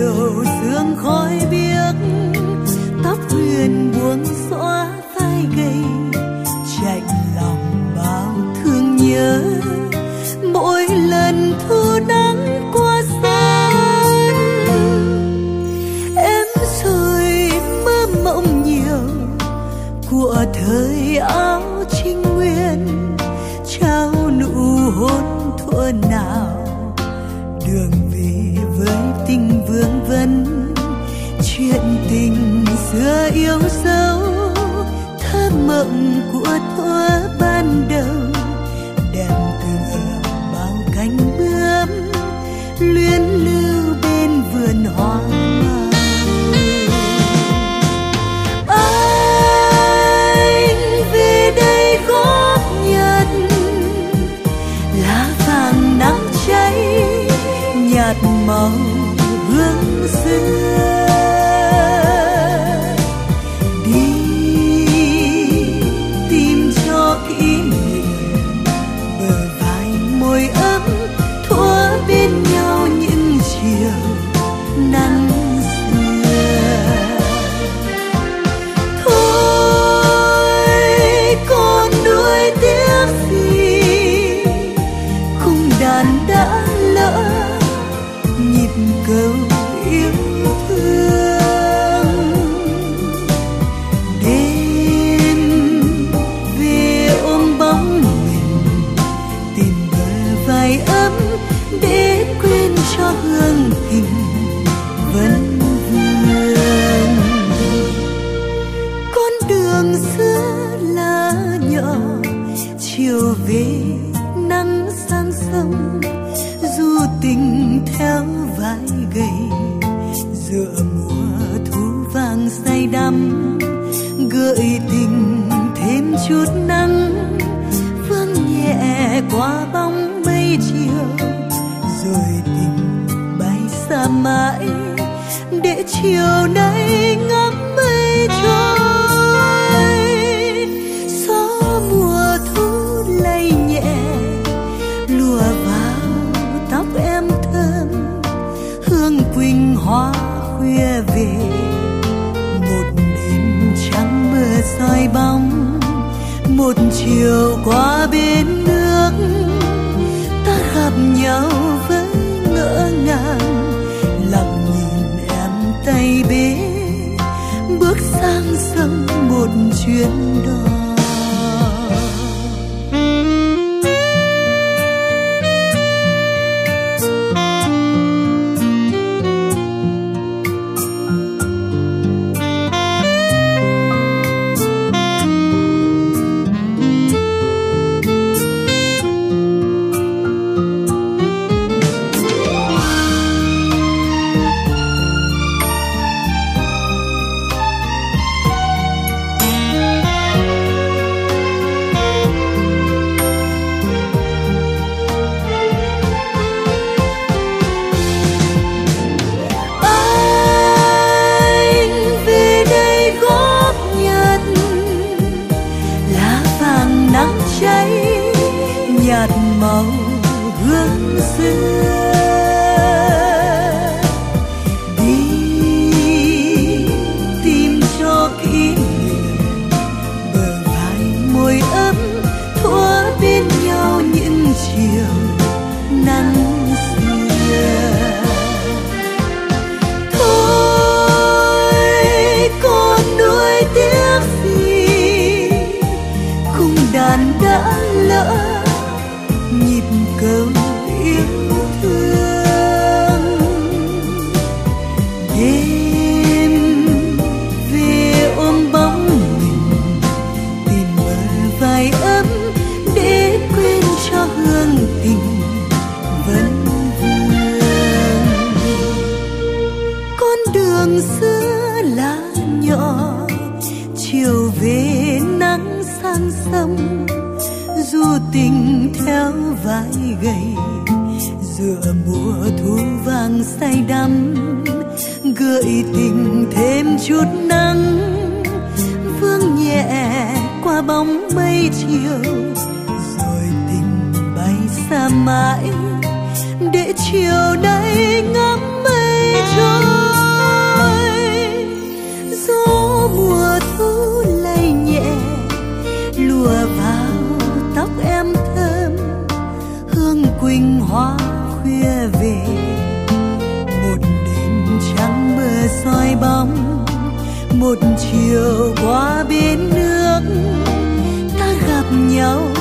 chiều sương khói biếc, tóc huyền buông xõa vai gầy, chạnh lòng bao thương nhớ. Mỗi lần thu nắng qua sân, em rồi mơ mộng nhiều của thời áo trinh nguyên, trao nụ hôn thuở nào đường về với tình vương vấn. Chuyện tình xưa yêu dấu, thơ mộng của thuở ban đầu, đẹp tựa bao cánh bướm luyến lưu bên vườn hoa. Anh về đây góp nhặt lá vàng nắng cháy, nhạt màu hương xưa. Đi tìm cho kỷ niệm bờ vai môi ấm, thuở bên nhau những chiều nắng xưa. Thôi còn nuối tiếc gì, cung đàn đã lỡ nhịp cầu yêu thương. Đêm về ôm bóng mình, tìm bờ vai ấm để quên cho hương tình vẫn vương. Con đường xưa lá nhỏ, chiều về nắng sang sông, du tình theo vai gầy, giữa mùa thu vàng say đắm, gợi tình thêm chút nắng, vương nhẹ qua bóng mây chiều, rồi tình bay xa mãi để chiều nay ngắm mây trôi. Gió mùa thu lay nhẹ lùa vào tóc em thơm, hương quỳnh hoa khuya về. Một đêm trắng mưa soi bóng, một chiều qua bên nước, ta gặp nhau với ngỡ ngàng, lặng nhìn em tay bế bước sang sông một chuyến đò. Nhạt màu hương xưa. Đi tìm cho kỷ niệm bờ vai môi ấm, thuở bên nhau những chiều nắng xưa. Thôi còn nuối tiếc gì, cung đàn đã lỡ nhịp cầu yêu thương. Đêm về ôm bóng mình, tìm bờ vai ấm để quên cho hương tình vẫn vương. Con đường xưa lá nhỏ, chiều về nắng sang sông, du tình theo vai gầy, giữa mùa thu vàng say đắm, gợi tình thêm chút nắng, vương nhẹ qua bóng mây chiều, rồi tình bay xa mãi để chiều nay ngắm mây trôi. lùa vào tóc em thơm, hương quỳnh hoa khuya về. Một đêm trắng mưa soi bóng, một chiều qua bên nước ta gặp nhau